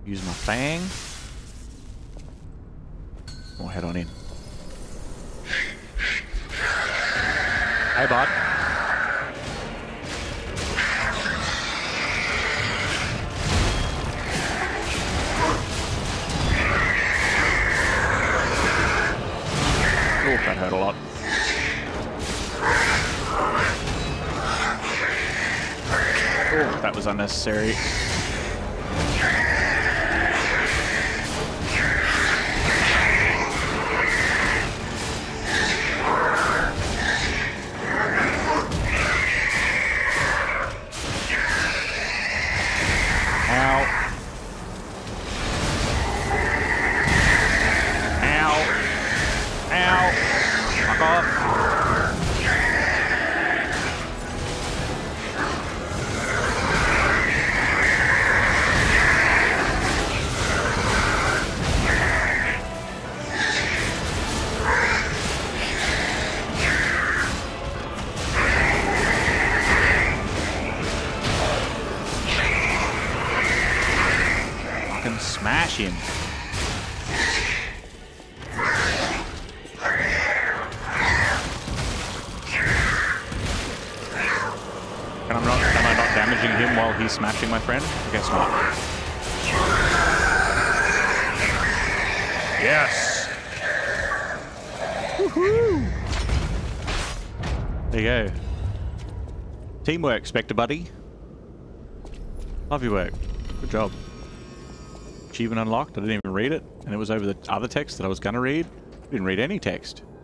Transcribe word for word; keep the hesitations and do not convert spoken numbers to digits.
Use my fang. We'll head on in. Hey, bud. Oh, that hurt a lot. Oh, that was unnecessary. Smash him. And I'm not, am I not damaging him while he's smashing my friend? I guess not. Yes! Woohoo! There you go. Teamwork, Spectre buddy. Love your work. Good job. Achievement unlocked. I didn't even read it, and it was over the other text that I was going to read. I didn't read any text.